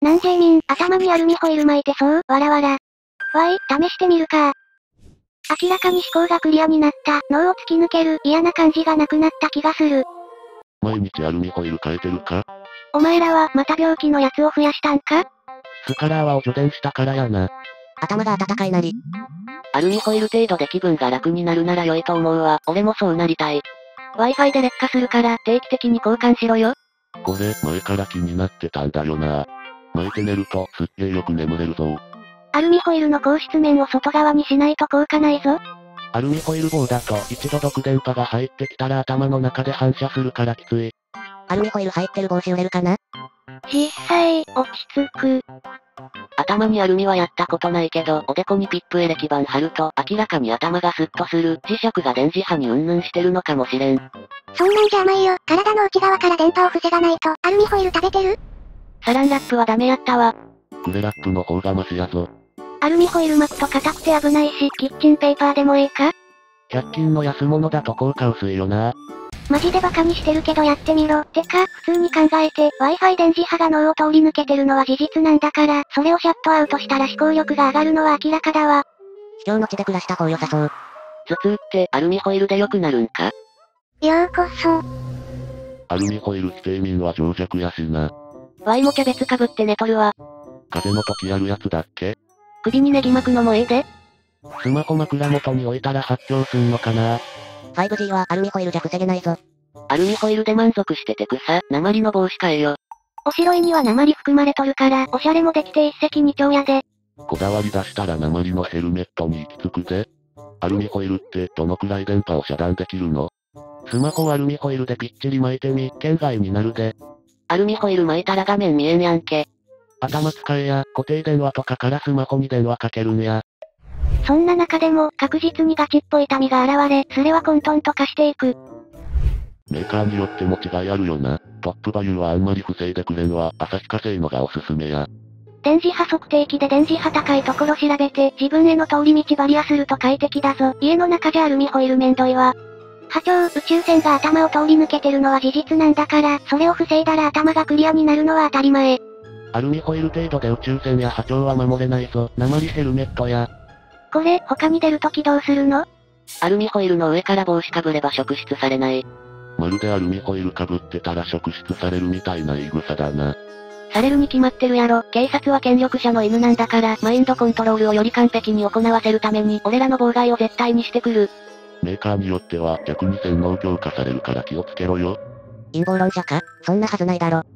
なんジェイミン、頭にアルミホイル巻いてそう、わらわら。わい、試してみるか。明らかに思考がクリアになった。脳を突き抜ける嫌な感じがなくなった気がする。 毎日アルミホイル変えてるか？ お前らはまた病気のやつを増やしたんか？ スカラーはを助電したからやな。 頭が温かいなり。 アルミホイル程度で気分が楽になるなら良いと思うわ。俺もそうなりたい。Wi-Fi で劣化するから定期的に交換しろよ。 これ、前から気になってたんだよな。巻いて寝るとすっげーよく眠れるぞ。 アルミホイルの硬質面を外側にしないと効果ないぞ。 アルミホイル棒だと一度毒電波が入ってきたら頭の中で反射するからきつい。 アルミホイル入ってる帽子売れるかな？ 実際、落ち着く。 頭にアルミはやったことないけど、おでこにピップエレキ板貼ると明らかに頭がスッとする。磁石が電磁波にうんぬんしてるのかもしれん。 そんなんじゃ甘いよ。体の内側から電波を防がないと。アルミホイル食べてる？ サランラップはダメやったわ。 クレラップの方がマシやぞ。 アルミホイル巻くと硬くて危ないし、キッチンペーパーでもいいか 100均の安物だと効果薄いよな。 マジでバカにしてるけどやってみろ。てか、普通に考えて、Wi-Fi 電磁波が脳を通り抜けてるのは事実なんだから、それをシャットアウトしたら思考力が上がるのは明らかだわ。 秘境の地で暮らした方良さそう。 頭痛ってアルミホイルで良くなるんか？ ようこそ。 アルミホイル非定民は情弱やしな。 ワイもキャベツかぶって寝とるわ。 風邪の時やるやつだっけ？ 首にネギ巻くのもいいで。 スマホ枕元に置いたら発狂すんのかな。 5G はアルミホイルじゃ防げないぞ。 アルミホイルで満足してて草、鉛の帽子買えよ。 おしろいには鉛含まれとるから、おしゃれもできて一石二鳥やで。 こだわり出したら鉛のヘルメットに行き着くぜ。アルミホイルってどのくらい電波を遮断できるの？スマホアルミホイルでぴっちり巻いてみ、圏外になるで。 アルミホイル巻いたら画面見えんやんけ。 頭使えや、固定電話とかからスマホに電話かけるんや。 そんな中でも、確実にガチっぽい痛みが現れ、それは混沌と化していく。 メーカーによっても違いあるよな。トップバリューはあんまり防いでくれんわ。旭化成のがおすすめや。 電磁波測定器で電磁波高いところ調べて、自分への通り道バリアすると快適だぞ。家の中じゃアルミホイルめんどいわ。波長、宇宙船が頭を通り抜けてるのは事実なんだから、それを防いだら頭がクリアになるのは当たり前。 アルミホイル程度で宇宙船や波長は守れないぞ。鉛ヘルメットや。 これ、他に出るときどうするの？ アルミホイルの上から帽子かぶれば職質されない。 まるでアルミホイルかぶってたら職質されるみたいな言い草だな。 されるに決まってるやろ。警察は権力者の犬なんだから、マインドコントロールをより完璧に行わせるために、俺らの妨害を絶対にしてくる。 メーカーによっては逆に洗脳強化されるから気をつけろよ。 陰謀論者か？そんなはずないだろ。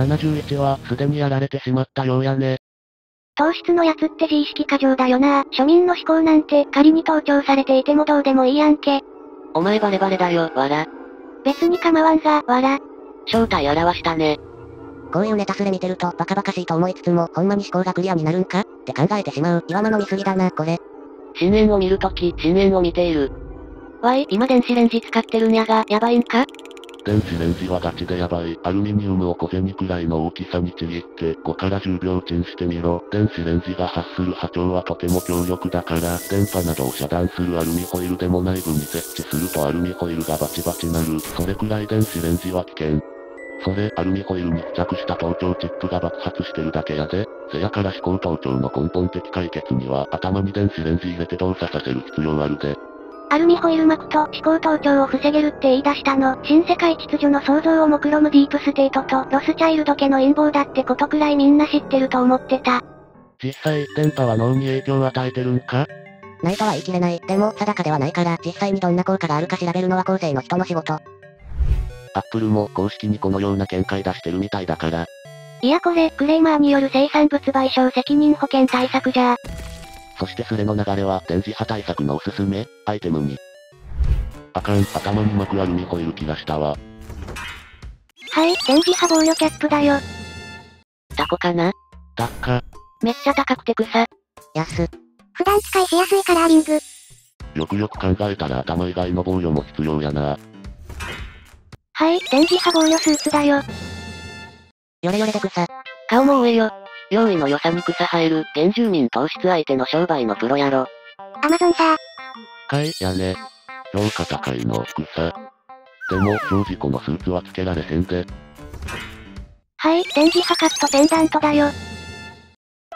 71はすでにやられてしまったようやね。 糖質のやつって自意識過剰だよな。庶民の思考なんて仮に盗聴されていてもどうでもいいやんけ。 お前バレバレだよ、わら。 別に構わんが、わら。 正体表したね。 こういうネタスレ見てるとバカバカしいと思いつつも、ほんまに思考がクリアになるんかって考えてしまう。岩間の見過ぎだな、これ。 深淵を見るとき、深淵を見ている。わい、今電子レンジ使ってるんやが、やばいんか？ 電子レンジはガチでやばい。アルミニウムを小銭くらいの大きさにちぎって、5から10秒チンしてみろ。電子レンジが発する波長はとても強力だから、電波などを遮断するアルミホイルでも内部に設置するとアルミホイルがバチバチなる。それくらい電子レンジは危険。それ、アルミホイルに付着した盗聴チップが爆発してるだけやで。せやから思考盗聴の根本的解決には、頭に電子レンジ入れて動作させる必要あるで。 アルミホイル巻くと思考盗聴を防げるって言い出したの。新世界秩序の創造を目論むディープステートとロスチャイルド家の陰謀だってことくらいみんな知ってると思ってた。 実際、電波は脳に影響を与えてるんか？ ないとは言い切れない。でも、定かではないから、実際にどんな効果があるか調べるのは後世の人の仕事。 アップルも公式にこのような見解出してるみたいだから。 いやこれ、クレーマーによる生産物賠償責任保険対策じゃ。 そしてスレの流れは電磁波対策のおすすめアイテムに。あかん、頭に巻くアルミホイル切らしたわ。 はい、電磁波防御キャップだよ。 タコかな？ 高。 めっちゃ高くて草。 安。 普段使いしやすいカラーリング。 よくよく考えたら頭以外の防御も必要やな。 はい、電磁波防御スーツだよ。 ヨレヨレで草。 顔も上よ。用意の良さに草生える、原住民投出相手の商売のプロやろ。 アマゾンさ。 かい、やね。評価高いの、草。でも、正直このスーツはつけられへんで。 はい、電磁波カットペンダントだよ。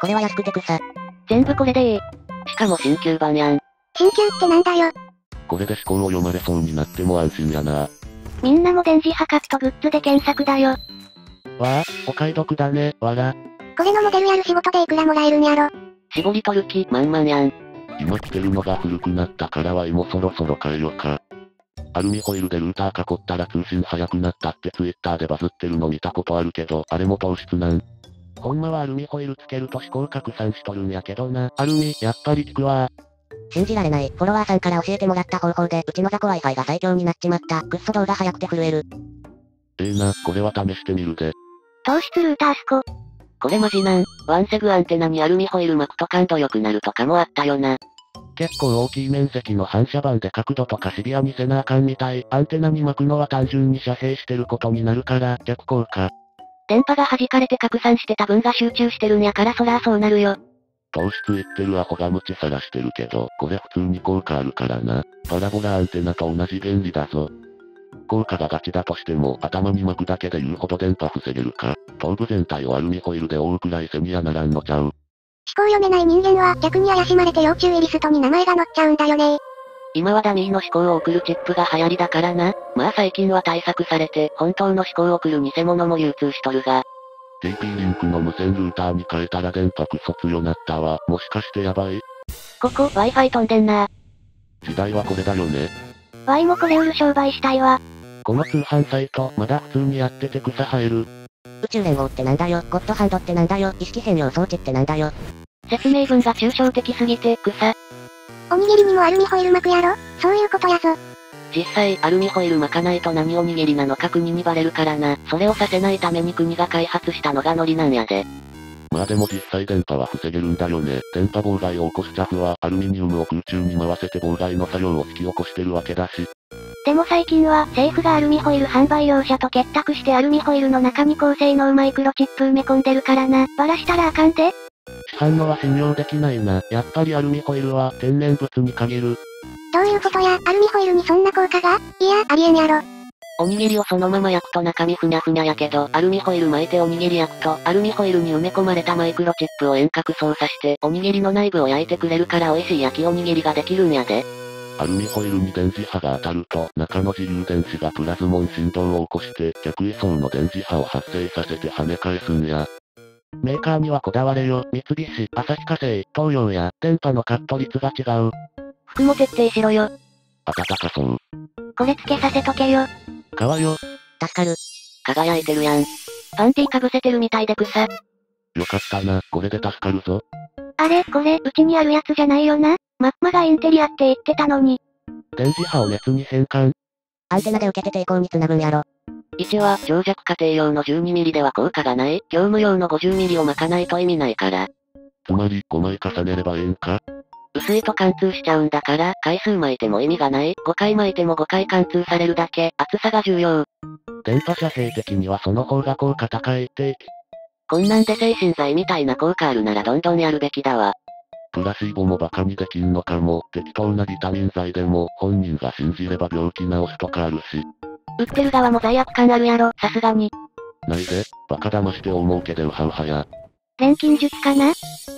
これは安くて草。 全部これでいい。 しかも新旧版やん。 新旧ってなんだよ。 これで思考を読まれそうになっても安心やな。 みんなも電磁波カットグッズで検索だよ。 わあ、お買い得だね、わら。 これのモデルやる仕事でいくらもらえるんやろ。 絞り取る気満々やん。 今着てるのが古くなったからワイもそろそろ変えよか。アルミホイルでルーター囲ったら通信速くなったってツイッターでバズってるの見たことあるけど、あれも糖質なん。ほんまはアルミホイルつけると思考拡散しとるんやけどな。アルミ、やっぱり効くわ。 信じられない。フォロワーさんから教えてもらった方法で、うちの雑魚 Wi-Fi が最強になっちまった。くっそ動画早くて震える。 な、これは試してみるで。 糖質ルータースコ。 これマジなん。ワンセグアンテナにアルミホイル巻くと感度良くなるとかもあったよな。 結構大きい面積の反射板で角度とかシビアにせなあかんみたい。アンテナに巻くのは単純に遮蔽してることになるから、逆効果。 電波が弾かれて拡散してた分が集中してるんやからそらそうなるよ。 糖質言ってるアホが無知さらしてるけど、これ普通に効果あるからな。パラボラアンテナと同じ原理だぞ。効果がガチだとしても頭に巻くだけで言うほど電波防げるか。頭部全体をアルミホイルで覆うくらい背にはならんのちゃう。 思考読めない人間は逆に怪しまれて要注意リストに名前が載っちゃうんだよね。 今はダミーの思考を送るチップが流行りだからな。まあ最近は対策されて、本当の思考を送る偽物も流通しとるが。 TP リンクの無線ルーターに変えたら電波クソ強なったわ。もしかしてやばい？ ここ Wi-Fi 飛んでんな。 時代はこれだよね。 Y もこれ売る商売したいわ。 この通販サイト、まだ普通にやってて草生える。 宇宙連合ってなんだよ。ゴッドハンドってなんだよ。意識変容装置ってなんだよ。 説明文が抽象的すぎて草。おにぎりにもアルミホイル巻くやろ。そういうことやぞ。 実際、アルミホイル巻かないと何おにぎりなのか国にバレるからな。それをさせないために国が開発したのがノリなんやで。 まあでも実際電波は防げるんだよね。電波妨害を起こすチャフはアルミニウムを空中に回せて妨害の作業を引き起こしてるわけだし。 でも最近は政府がアルミホイル販売業者と結託してアルミホイルの中に高性能マイクロチップ埋め込んでるからな。バラしたらあかんで。 市販のは信用できないな。やっぱりアルミホイルは天然物に限る。 どういうことや、アルミホイルにそんな効果が？いや、ありえんやろ。 おにぎりをそのまま焼くと中身ふにゃふにゃやけど、アルミホイル巻いておにぎり焼くと、アルミホイルに埋め込まれたマイクロチップを遠隔操作して、おにぎりの内部を焼いてくれるから美味しい焼きおにぎりができるんやで。 アルミホイルに電磁波が当たると、中の自由電子がプラズモン振動を起こして、逆位相の電磁波を発生させて跳ね返すんや。メーカーにはこだわれよ。三菱、旭化成、東洋や、電波のカット率が違う。 服も徹底しろよ。 暖かそう。 これつけさせとけよ。 革よ。 助かる。 輝いてるやん。 パンティかぶせてるみたいで草。 よかったな、これで助かるぞ。 あれ、これ、うちにあるやつじゃないよな。マッマがインテリアって言ってたのに。 電磁波を熱に変換。 アンテナで受けて抵抗につなぐんやろ。 1は、長尺家庭用の 12mm では効果がない。業務用の 50mm を巻かないと意味ないから。 つまり、5枚重ねればええんか？ 薄いと貫通しちゃうんだから、回数巻いても意味がない。5回巻いても5回貫通されるだけ。厚さが重要。 電波遮蔽的にはその方が効果高いって。 こんなんで精神剤みたいな効果あるならどんどんやるべきだわ。 プラシーボもバカにできんのかも。適当なビタミン剤でも、本人が信じれば病気治すとかあるし。 売ってる側も罪悪感あるやろ、さすがに。 ないで、バカ騙して大儲けでウハウハや。 錬金術かな？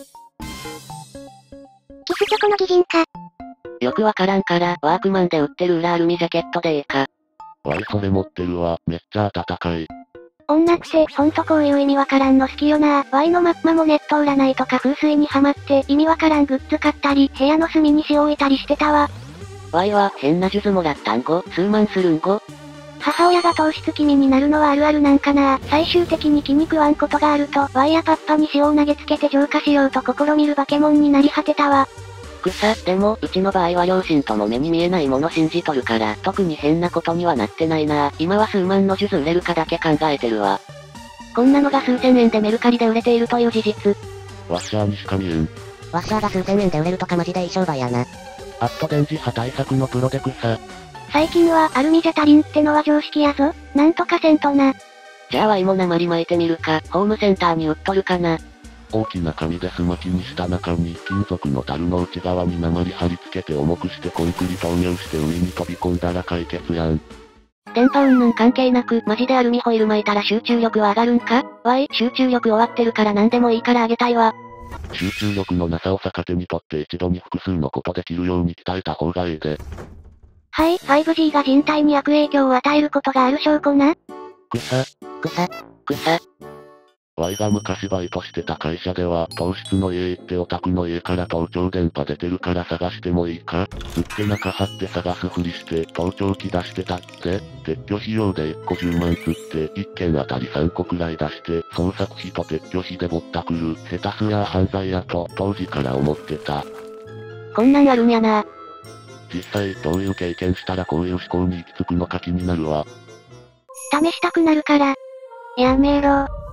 キスチョコの擬人か。 よくわからんから、ワークマンで売ってる裏アルミジャケットでいいか。 わいそれ持ってるわ、めっちゃ暖かい。 女って、ほんとこういう意味わからんの好きよな。Y のマッマもネット占いとか風水にハマって、意味わからんグッズ買ったり、部屋の隅に詩を置いたりしてたわ。 Y は、変な数珠もらったんご、数万するんご。 母親が糖質気味になるのはあるあるなんかな。最終的に気に食わんことがあると、Y やパッパに塩を投げつけて浄化しようと試みる化け物になり果てたわ。 でも、うちの場合は両親とも目に見えないもの信じとるから、特に変なことにはなってないな。今は数万の数珠売れるかだけ考えてるわ。 こんなのが数千円でメルカリで売れているという事実。 ワッシャーにしか見えん。 ワッシャーが数千円で売れるとかマジでいい商売やな。 あっと電磁波対策のプロで草。 最近はアルミじゃ足りんってのは常識やぞ。なんとかせんとな。 じゃあ Y も鉛巻いてみるか、ホームセンターに売っとるかな。 大きな紙でス巻きにした中に金属の樽の内側に鉛貼り付けて重くしてコンクリ投入して海に飛び込んだら解決やん。 電波云々関係なく、マジでアルミホイル巻いたら集中力は上がるんか？ Y、集中力終わってるから何でもいいからあげたいわ。 集中力のなさを逆手にとって一度に複数のことできるように鍛えた方がいいで。 はい、5G が人体に悪影響を与えることがある証拠な。 草。Y が昔バイトしてた会社では、糖質の家行ってオタクの家から盗聴電波出てるから探してもいいかつって中張って探すふりして盗聴器出してたって、撤去費用で1個10万つって1件あたり3個くらい出して、捜索費と撤去費でぼったくる、下手すや犯罪やと当時から思ってた。 こんなんあるんやな。 実際どういう経験したらこういう思考に行き着くのか気になるわ。 試したくなるから。やめろ。